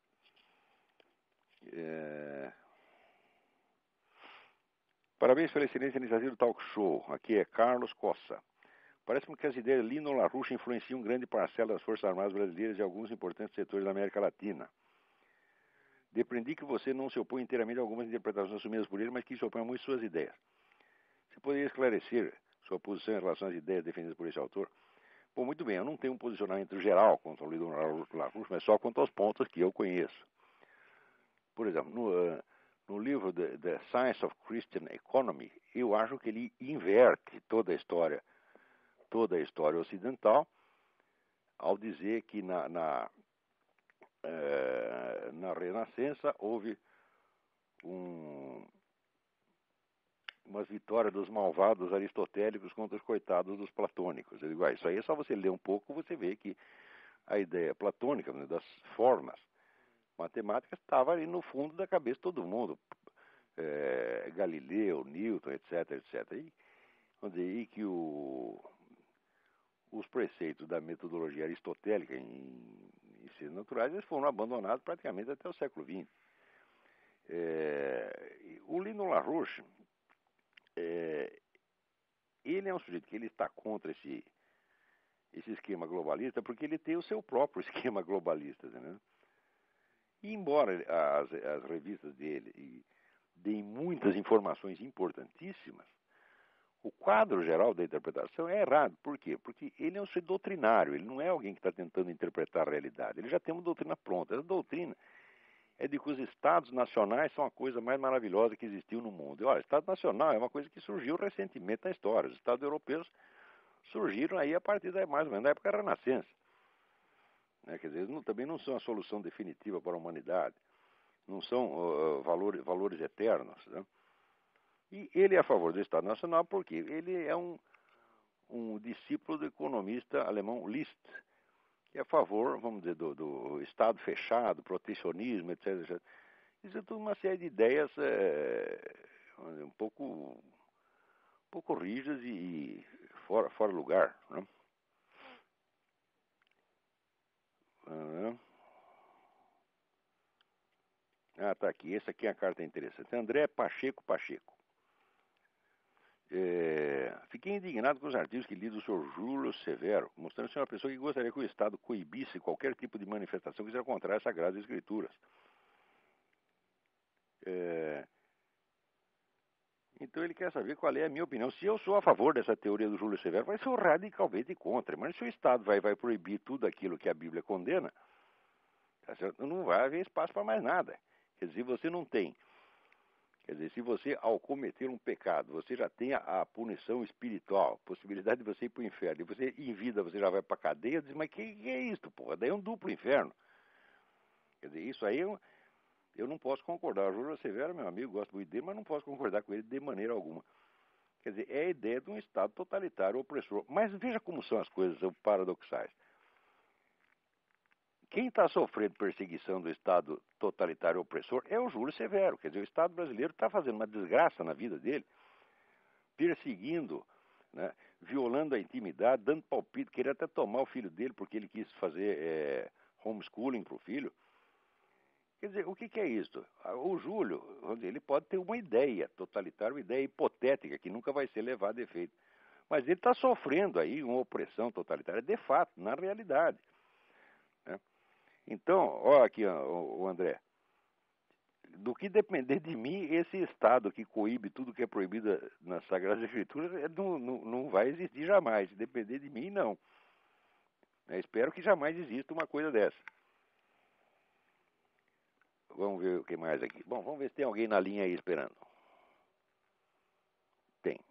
Parabéns pela excelente iniciativa do Talk Show. Aqui é Carlos Cossa. Parece-me que as ideias de Lino LaRouche influenciam grande parcela das Forças Armadas brasileiras e alguns importantes setores da América Latina. Depreendi que você não se opõe inteiramente a algumas interpretações assumidas por ele, mas que se opõe a muitas suas ideias. Você poderia esclarecer sua posição em relação às ideias defendidas por esse autor? Bom, muito bem, eu não tenho um posicionamento geral contra o Lino LaRouche, mas só quanto aos pontos que eu conheço. Por exemplo, no livro The Science of Christian Economy, eu acho que ele inverte toda a história ocidental, ao dizer que na Renascença houve umas vitórias dos malvados aristotélicos contra os coitados dos platônicos. Eu digo, isso aí é só você ler um pouco, você vê que a ideia platônica, né, das formas matemáticas, estava ali no fundo da cabeça de todo mundo. Galileu, Newton, etc, etc. E que os preceitos da metodologia aristotélica em ciências naturais eles foram abandonados praticamente até o século XX. O Lino LaRouche, ele é um sujeito que ele está contra esse esquema globalista porque ele tem o seu próprio esquema globalista, né? E embora as revistas dele deem muitas informações importantíssimas, o quadro geral da interpretação é errado. Por quê? Porque ele é um sujeito doutrinário, ele não é alguém que está tentando interpretar a realidade. Ele já tem uma doutrina pronta. Essa doutrina é de que os estados nacionais são a coisa mais maravilhosa que existiu no mundo. E, olha, Estado nacional é uma coisa que surgiu recentemente na história. Os estados europeus surgiram aí a partir mais ou menos da época da Renascença. Quer dizer, eles também não são a solução definitiva para a humanidade. Não são valores eternos, né? E ele é a favor do Estado Nacional porque ele é um discípulo do economista alemão Liszt, que é a favor, vamos dizer, do Estado fechado, protecionismo, etc, etc. Isso é tudo uma série de ideias um pouco rígidas e fora lugar, né? Tá aqui. Essa aqui é a carta interessante. André Pacheco. Fiquei indignado com os artigos que li do Sr. Júlio Severo, mostrando ser uma pessoa que gostaria que o Estado coibisse qualquer tipo de manifestação que seja contrária às Sagradas Escrituras. Então ele quer saber qual é a minha opinião. Se eu sou a favor dessa teoria do Júlio Severo, vai ser radicalmente contra. Mas se o Estado vai proibir tudo aquilo que a Bíblia condena, Não vai haver espaço para mais nada. Quer dizer, você não tem. Quer dizer, se você, ao cometer um pecado, você já tem a punição espiritual, possibilidade de você ir para o inferno, e você, em vida, você já vai para a cadeia, diz, mas que é isso, porra? Daí é um duplo inferno. Quer dizer, isso aí eu não posso concordar. O Júlio Severo, meu amigo, gosto muito dele, mas não posso concordar com ele de maneira alguma. Quer dizer, é a ideia de um Estado totalitário opressor. Mas veja como são as coisas paradoxais. Quem está sofrendo perseguição do Estado totalitário opressor é o Júlio Severo. Quer dizer, o Estado brasileiro está fazendo uma desgraça na vida dele, perseguindo, né, violando a intimidade, dando palpite, queria até tomar o filho dele porque ele quis fazer homeschooling para o filho. Quer dizer, o que é isso? O Júlio, ele pode ter uma ideia totalitária, uma ideia hipotética, que nunca vai ser levada a efeito. Mas ele está sofrendo aí uma opressão totalitária, de fato, na realidade. Né? Então, olha aqui, o André, do que depender de mim, esse Estado que coíbe tudo que é proibido nas Sagradas Escrituras não vai existir jamais. Se depender de mim, não. Eu espero que jamais exista uma coisa dessa. Vamos ver o que mais aqui. Bom, vamos ver se tem alguém na linha aí esperando. Tem.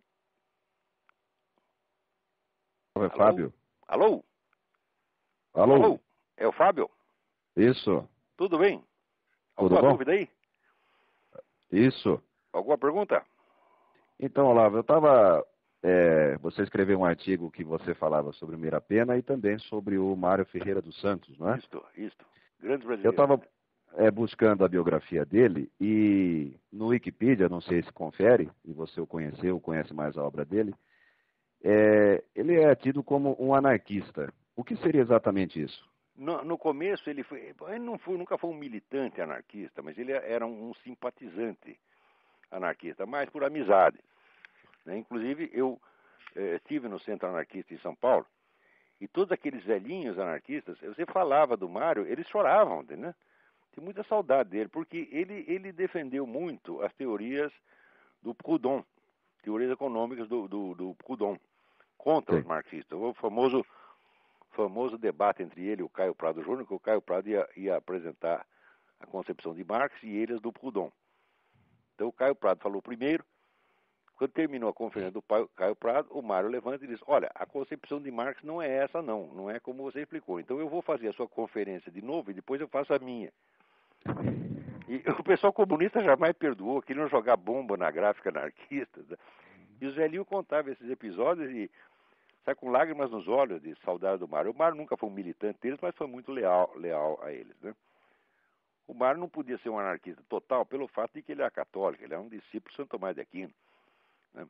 É Alô? Fábio? Alô? Alô? Alô? É o Fábio? Isso. Tudo bem? Tudo Alguma bom? dúvida aí? Isso. Alguma pergunta? Então, Olavo, você escreveu um artigo que você falava sobre o Mirapena e também sobre o Mário Ferreira dos Santos, não é? Isto. Grandes Eu brasileiros. estava buscando a biografia dele e no Wikipedia, não sei se confere, e você o conheceu, conhece mais a obra dele, ele é tido como um anarquista. O que seria exatamente isso? No começo ele nunca foi um militante anarquista, mas ele era um simpatizante anarquista, mais por amizade. Né? Inclusive, eu estive no Centro Anarquista em São Paulo, e todos aqueles velhinhos anarquistas, você falava do Mário, eles choravam, né? Tem muita saudade dele, porque ele defendeu muito as teorias do Proudhon, teorias econômicas do Proudhon, contra os Sim. marxistas. O famoso debate entre ele e o Caio Prado Júnior, que o Caio Prado ia apresentar a concepção de Marx e eles do Proudhon. Então o Caio Prado falou primeiro. Quando terminou a conferência do Caio Prado, o Mário levanta e diz, olha, a concepção de Marx não é essa não é como você explicou. Então eu vou fazer a sua conferência de novo e depois eu faço a minha. E o pessoal comunista jamais perdoou, queriam jogar bomba na gráfica anarquista. Né? E o Zé Lio contava esses episódios e sai com lágrimas nos olhos de saudade do Mário. O Mário nunca foi um militante deles, mas foi muito leal a eles. Né? O Mário não podia ser um anarquista total pelo fato de que ele era católico, ele era um discípulo de Santo Tomás de Aquino. Né?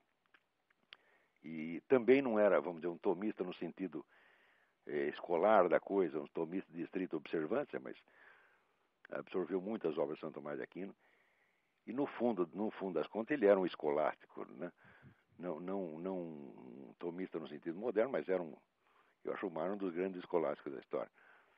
E também não era, vamos dizer, um tomista no sentido escolar da coisa, um tomista de estrita observância, mas absorveu muitas obras de Santo Tomás de Aquino. E no fundo das contas, ele era um escolástico, né? Não um tomista no sentido moderno, mas era eu acho o Mário um dos grandes escolásticos da história.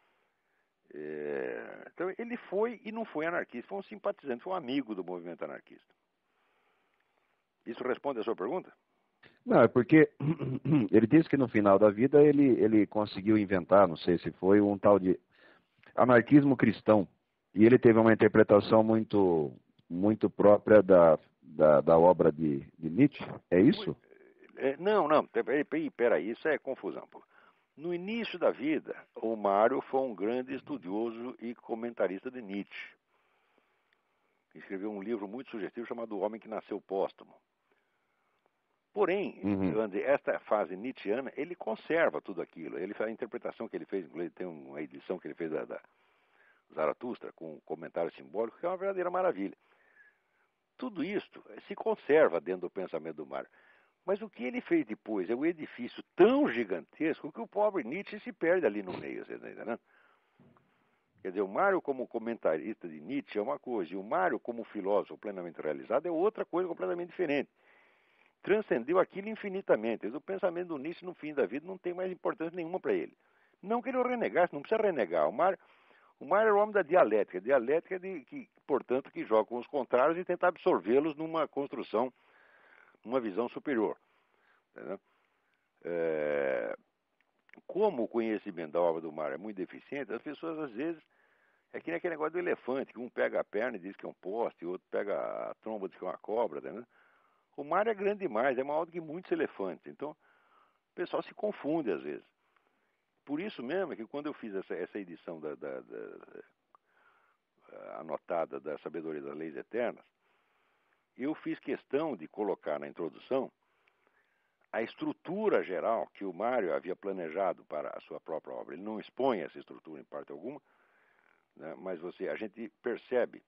Então ele foi e não foi anarquista, foi um simpatizante, foi um amigo do movimento anarquista. Isso responde a sua pergunta? Não, é porque ele disse que no final da vida ele conseguiu inventar, não sei se foi, um tal de anarquismo cristão. E ele teve uma interpretação muito própria da obra de Nietzsche. É isso? Não, peraí, isso é confusão. Pô. No início da vida, o Mário foi um grande estudioso e comentarista de Nietzsche. Escreveu um livro muito sugestivo chamado O Homem que Nasceu Póstumo. Porém, esta fase nietzschiana, ele conserva tudo aquilo. A interpretação que ele fez, tem uma edição que ele fez da Zaratustra, com um comentário simbólico, que é uma verdadeira maravilha. Tudo isso se conserva dentro do pensamento do Mário. Mas o que ele fez depois é um edifício tão gigantesco que o pobre Nietzsche se perde ali no meio, você está entendendo? Quer dizer, o Mário como comentarista de Nietzsche é uma coisa, e o Mário como filósofo plenamente realizado é outra coisa completamente diferente. Transcendeu aquilo infinitamente. O pensamento do Nietzsche no fim da vida não tem mais importância nenhuma para ele. Não que ele o renegasse, não precisa renegar. O Mário era o homem da dialética. Dialética portanto, que joga com os contrários e tenta absorvê-los numa construção, numa visão superior. Entendeu? Como o conhecimento da obra do Mário é muito deficiente, as pessoas às vezes É que nem aquele negócio do elefante, que um pega a perna e diz que é um poste, o outro pega a tromba e diz que é uma cobra, né? O mar é grande demais, é maior do que muitos elefantes. Então, o pessoal se confunde às vezes. Por isso mesmo é que quando eu fiz essa edição anotada da Sabedoria das Leis Eternas, eu fiz questão de colocar na introdução a estrutura geral que o Mário havia planejado para a sua própria obra. Ele não expõe essa estrutura em parte alguma, né, mas a gente percebe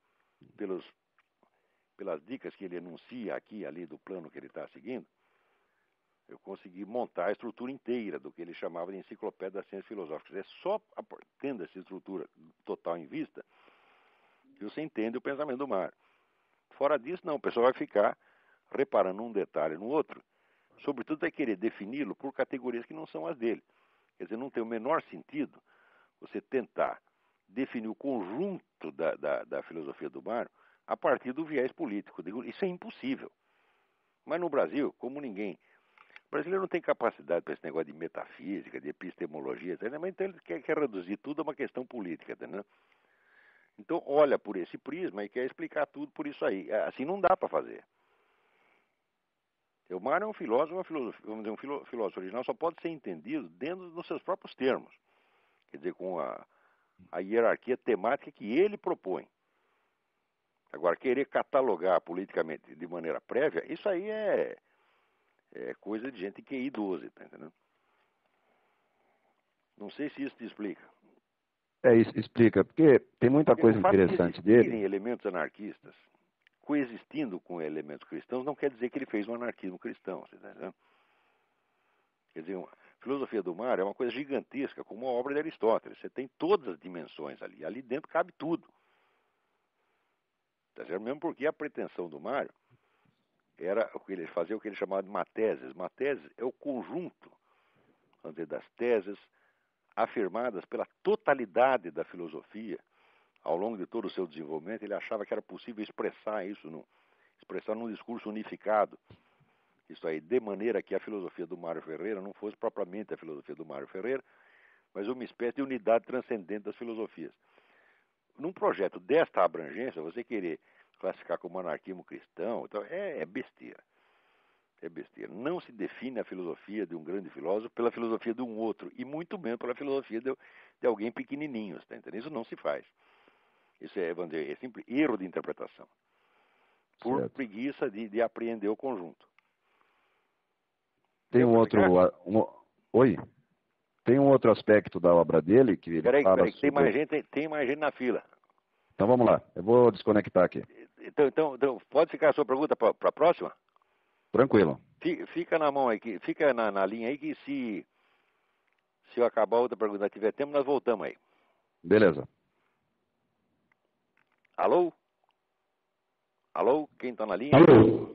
pelas dicas que ele enuncia aqui e ali do plano que ele está seguindo, eu consegui montar a estrutura inteira do que ele chamava de enciclopédia das ciências filosóficas. É só tendo essa estrutura total em vista que você entende o pensamento do Mário. Fora disso, não, o pessoal vai ficar reparando um detalhe no outro, sobretudo vai querer defini-lo por categorias que não são as dele. Quer dizer, não tem o menor sentido você tentar definir o conjunto da filosofia do Mário a partir do viés político. Isso é impossível. Mas no Brasil, como ninguém... O brasileiro não tem capacidade para esse negócio de metafísica, de epistemologia, etc. Mas então ele quer reduzir tudo a uma questão política, entendeu? Então olha por esse prisma e quer explicar tudo por isso aí. Assim não dá para fazer. O Mário é um filósofo, vamos dizer, um filósofo original só pode ser entendido dentro dos seus próprios termos. Quer dizer, com a hierarquia temática que ele propõe. Agora, querer catalogar politicamente de maneira prévia, isso aí é coisa de gente que é idosa, tá entendendo? Não sei se isso te explica. Isso explica, porque tem muita coisa interessante dele. Elementos anarquistas coexistindo com elementos cristãos não quer dizer que ele fez um anarquismo cristão, você tá entendendo? Quer dizer, a filosofia do Mário é uma coisa gigantesca, como a obra de Aristóteles. Você tem todas as dimensões ali. Ali dentro cabe tudo. Tá certo? Mesmo porque a pretensão do Mário era fazer o que ele chamava de mateses. Mateses é o conjunto, vamos dizer, das teses afirmadas pela totalidade da filosofia ao longo de todo o seu desenvolvimento. Ele achava que era possível expressar isso, expressar num discurso unificado. Isso aí, de maneira que a filosofia do Mário Ferreira não fosse propriamente a filosofia do Mário Ferreira, mas uma espécie de unidade transcendente das filosofias. Num projeto desta abrangência, você querer classificar como anarquismo cristão, então é besteira. É besteira. Não se define a filosofia de um grande filósofo pela filosofia de um outro, e muito menos pela filosofia de alguém pequenininho, tá entendendo? Isso não se faz. Isso vamos dizer, é simples erro de interpretação. Por certo. Preguiça de apreender o conjunto. Tem um outro... Oi? Tem um outro aspecto da obra dele que ele fala sobre... tem mais gente na fila. Então vamos lá, eu vou desconectar aqui. Então pode ficar a sua pergunta para a próxima? Tranquilo. Fica na mão aí, fica na linha aí que se eu acabar a outra pergunta tiver tempo, nós voltamos aí. Beleza. Alô? Alô? Quem está na linha? Alô?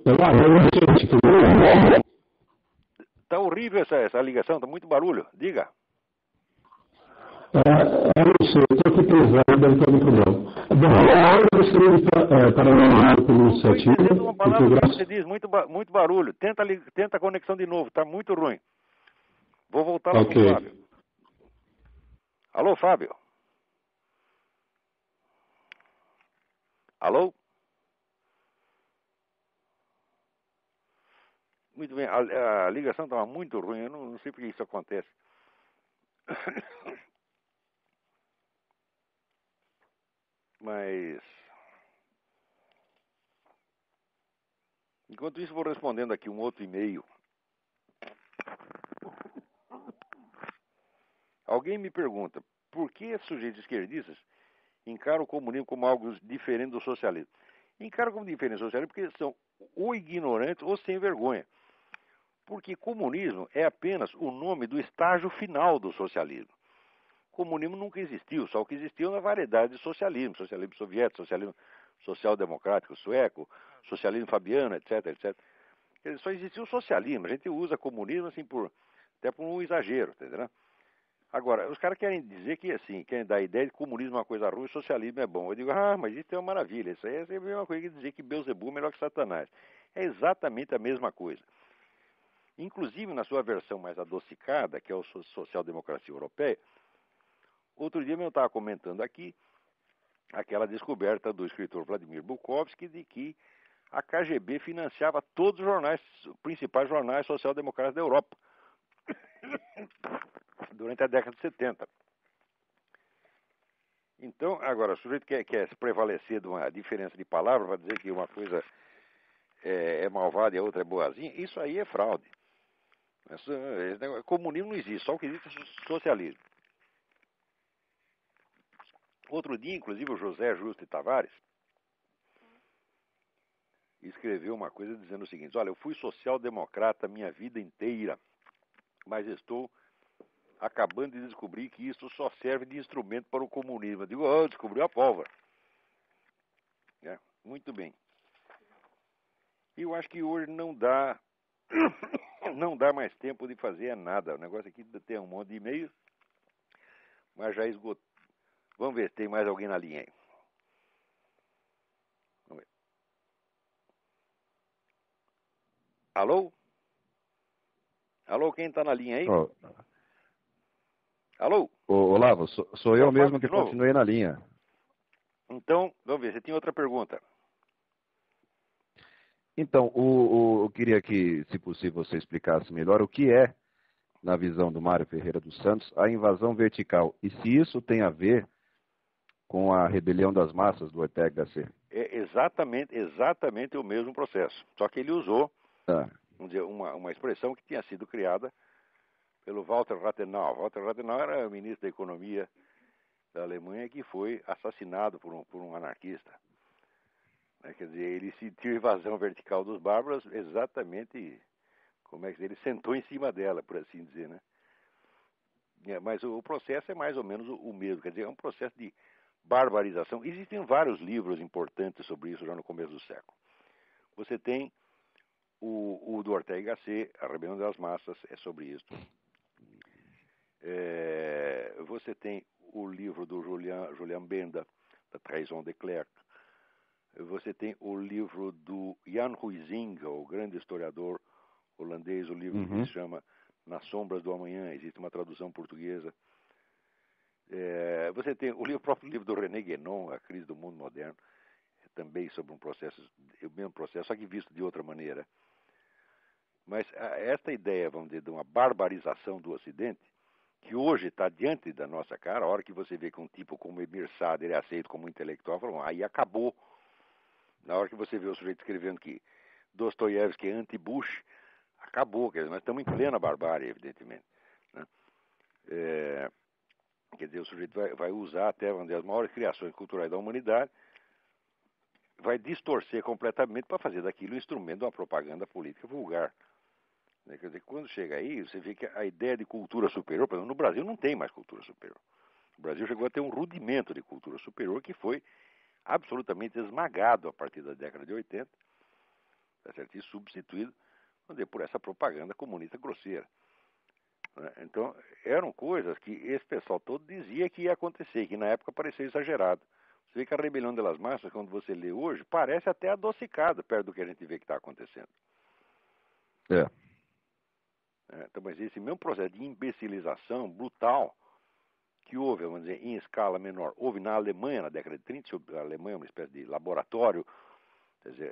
Tá horrível essa ligação, tá muito barulho. Diga. Eu não sei, estou aqui pesado, deve ter algum problema. Bom, eu gostaria de parabenizar pelo iniciativa. Uma palavra que você diz, muito barulho. Tenta a conexão de novo, tá muito ruim. Vou voltar lá pro Fábio. Alô, Fábio? Alô? Muito bem, a ligação estava muito ruim, eu não sei por que isso acontece. Mas, enquanto isso, vou respondendo aqui um outro e-mail. Alguém me pergunta, por que sujeitos esquerdistas encaram o comunismo como algo diferente do socialismo? Encaram como diferente do socialismo porque são ou ignorantes ou sem vergonha. Porque comunismo é apenas o nome do estágio final do socialismo. Comunismo nunca existiu, só o que existiu é uma variedade de socialismo. Socialismo soviético, socialismo social-democrático sueco, socialismo fabiano, etc, etc. Quer dizer, só existiu o socialismo. A gente usa comunismo assim até por um exagero, entendeu? Agora, os caras querem dizer que assim, querem dar a ideia de que comunismo é uma coisa ruim e socialismo é bom. Eu digo, mas isso é uma maravilha. Isso aí é a mesma coisa que dizer que Beelzebub é melhor que Satanás. É exatamente a mesma coisa. Inclusive, na sua versão mais adocicada, que é a social-democracia europeia, outro dia eu estava comentando aqui aquela descoberta do escritor Vladimir Bukovsky de que a KGB financiava todos os jornais, os principais jornais social-democratas da Europa, durante a década de 70. Então, agora, o sujeito quer se prevalecer de uma diferença de palavra para dizer que uma coisa é malvada e a outra é boazinha, isso aí é fraude. Comunismo não existe, só o que existe é socialismo. Outro dia, inclusive, o José Justo de Tavares escreveu uma coisa dizendo o seguinte: olha, eu fui social-democrata minha vida inteira, mas estou acabando de descobrir que isso só serve de instrumento para o comunismo. Eu digo, descobriu a pólvora. Muito bem. E eu acho que hoje não dá mais tempo de fazer nada. O negócio aqui tem um monte de e-mails, mas já esgotou. Vamos ver se tem mais alguém na linha aí. Vamos ver. Alô? Alô, quem está na linha aí? Oh. Alô? Olavo, sou eu mesmo que continuei na linha. Então, vamos ver, você tem outra pergunta. Então, eu queria que, se possível, você explicasse melhor o que é, na visão do Mário Ferreira dos Santos, a invasão vertical. E se isso tem a ver com a rebelião das massas do Ortega Gasset. É exatamente o mesmo processo. Só que ele usou, vamos dizer, uma expressão que tinha sido criada pelo Walter Rathenau. Walter Rathenau era o ministro da Economia da Alemanha que foi assassinado por um anarquista. Quer dizer, ele sentiu a invasão vertical dos bárbaros exatamente, ele sentou em cima dela, por assim dizer, né? Mas o processo é mais ou menos o mesmo, quer dizer, é um processo de barbarização. Existem vários livros importantes sobre isso já no começo do século. Você tem o do Ortega Gasset, A Rebelião das Massas, é sobre isso. Você tem o livro do Julian Benda, da Trahison de Klerk. Você tem o livro do Jan Huizinga, o grande historiador holandês, o livro que se chama Nas Sombras do Amanhã, existe uma tradução portuguesa. Você tem o próprio livro do René Guénon, A Crise do Mundo Moderno, também sobre o mesmo processo, só que visto de outra maneira. Mas esta ideia, vamos dizer, de uma barbarização do Ocidente, que hoje está diante da nossa cara, a hora que você vê que um tipo como Emir Sader é aceito como intelectual, falam, aí acabou. Na hora que você vê o sujeito escrevendo que Dostoiévski é anti-Bush, acabou. Quer dizer, nós estamos em plena barbárie, evidentemente. Né? Quer dizer, o sujeito vai usar até, vamos dizer, as maiores criações culturais da humanidade, vai distorcer completamente para fazer daquilo um instrumento de uma propaganda política vulgar. Quer dizer, quando chega aí, você vê que a ideia de cultura superior, por exemplo, no Brasil não tem mais cultura superior. O Brasil chegou a ter um rudimento de cultura superior que foi absolutamente esmagado a partir da década de 80, tá certo? E substituído por essa propaganda comunista grosseira. Então, eram coisas que esse pessoal todo dizia que ia acontecer, que na época parecia exagerado. Você vê que a rebelião das massas, quando você lê hoje, parece até adocicada perto do que a gente vê que está acontecendo. Então, mas esse mesmo processo de imbecilização brutal que houve, vamos dizer, em escala menor, houve na Alemanha na década de 30, a Alemanha é uma espécie de laboratório, quer dizer,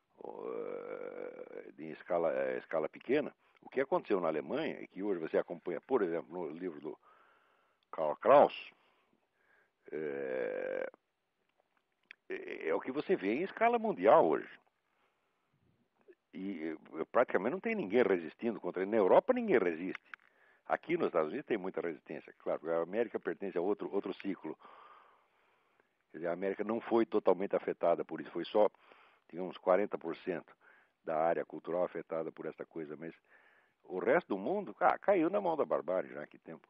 em escala pequena. O que aconteceu na Alemanha é que hoje você acompanha, por exemplo, no livro do Karl Kraus, é o que você vê em escala mundial hoje. E praticamente não tem ninguém resistindo contra ele. Na Europa ninguém resiste. Aqui nos Estados Unidos tem muita resistência. Claro, a América pertence a outro ciclo. Quer dizer, a América não foi totalmente afetada por isso. Foi só, digamos, 40% da área cultural afetada por essa coisa. Mas o resto do mundo caiu na mão da barbárie já há que tempo.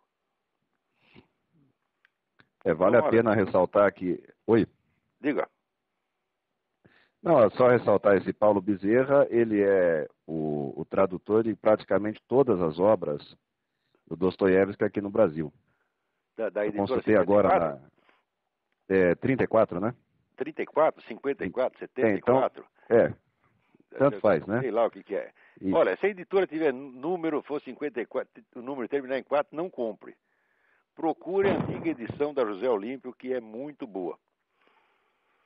Vale a pena ressaltar que... Oi? Diga. Não, é só ressaltar esse Paulo Bezerra, ele é o tradutor de praticamente todas as obras do Dostoiévski aqui no Brasil. Da eu consultei agora na 34, né? 34, 54, 74? Então, tanto faz, né? Sei lá o que é. Olha, se a editora tiver número, for 54, o número terminar em 4, não compre. Procure a antiga edição da José Olímpio, que é muito boa.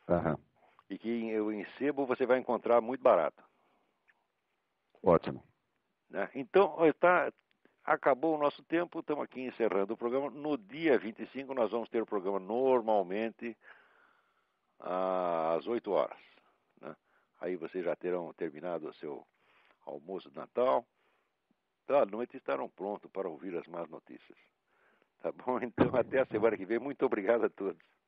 Aham. E que em sebo você vai encontrar muito barato. Ótimo. Né? Então, acabou o nosso tempo, estamos aqui encerrando o programa. No dia 25 nós vamos ter o programa normalmente às 8 horas. Né? Aí vocês já terão terminado o seu almoço de Natal. À noite estarão prontos para ouvir as más notícias. Tá bom? Então, até a semana que vem. Muito obrigado a todos.